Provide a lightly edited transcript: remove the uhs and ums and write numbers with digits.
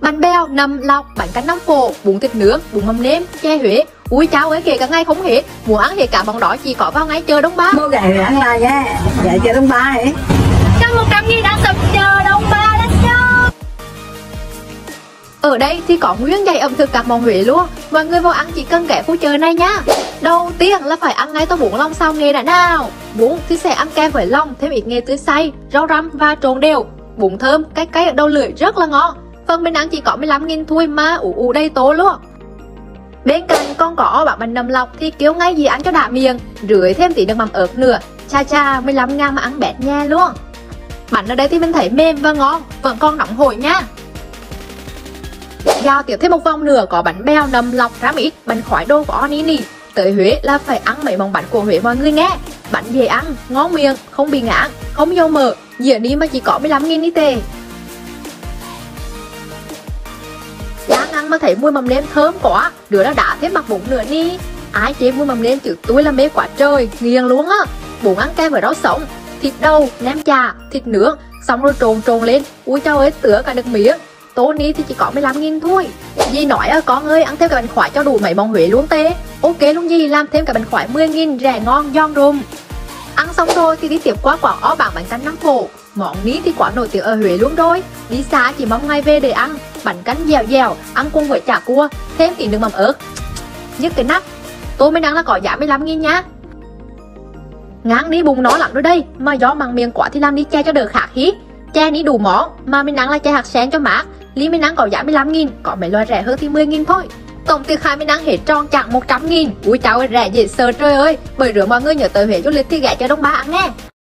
bánh bèo, nầm lọc, bánh canh nóng cổ, bún thịt nướng, bún mắm nêm, chè Huế. Ui cháu ơi, kể cả ngày không hết. Muốn ăn hết cả bọn đó chỉ có vào ngày chợ Đông Ba. Mua gậy ăn là nha, gậy chợ Đông Ba ấy. 100.000 ăn sập chợ Đông Ba, let's go. Ở đây thì có nguyên dãy ẩm thực các món Huế luôn. Mọi người vào ăn chỉ cần ghé khu chợ này nha. Đầu tiên là phải ăn ngay tô bún lòng xào nghệ đã nào. Bún thì sẽ ăn kèm với lòng, thêm ít nghệ tươi xay, rau răm và trộn đều. Bún thơm, cay cay ở đầu lưỡi rất là ngon. Phần bên ăn chỉ có 15.000 thôi mà ủ đầy tô luôn. Bên cạnh còn có bánh nầm lọc thì kêu ngay gì ăn cho đã miệng, rưới thêm tí nước mắm ớt nữa. Cha cha 15.000 mà ăn bẹt nha luôn. Bánh ở đây thì mình thấy mềm và ngon, vẫn còn nóng hổi nha. Giao tiếp thêm một vòng nữa có bánh bèo, nầm lọc, rám ít, bánh khoái đô của Onini. Tới Huế là phải ăn mấy món bánh của Huế mọi người nghe. Bánh dễ ăn, ngon miệng, không bị ngán, không dầu mỡ, dĩa đi mà chỉ có 15.000 đi tề. Đang ăn mà thấy mùi mắm nêm thơm quá, đứa đã thêm mặt bún nữa đi. Ai chế mùi mắm nêm chứ tôi là mê quá trời, nghiền luôn á. Bún ăn kèm với rau sống, thịt đầu, nem chà, thịt nướng, xong rồi trộn lên. Ui trời ơi, tứa cả được miếng. Tô ní thì chỉ có 15.000 thôi. Dì nói con ơi, ăn thêm cả bánh khoái cho đủ mấy món Huế luôn tê. Ok luôn dì, làm thêm cả bánh khoái 10.000, rẻ ngon, giòn rùm. Ăn xong rồi thì đi tiếp qua quán ó bảng bánh canh Nam Phổ. Món ní thì quá nổi tiếng ở Huế luôn rồi. Đi xa chỉ mong ngày về để ăn. Bánh canh dẻo dẻo, ăn cùng với chả cua, thêm tí nước mắm ớt. Nhức cái nắp. Tô mới đang là có giá 15.000 nha. Ngán đi bụng nó lắm rồi đây. Mà do mặn miệng quá thì làm đi chè cho đỡ khác hí. Chè ní đủ món, mà mình ăn là chè hạt sen cho mát. Ly mình ăn có giá 15.000, có mấy loại rẻ hơn thì 10.000 thôi. Tổng tiền khai mình ăn hết tròn chẳng 100.000. Ui cháu ơi, rẻ dễ sợ trời ơi. Bởi rửa mọi người nhớ tới Huế du lịch thì ghé chợ Đông Ba ăn nghe.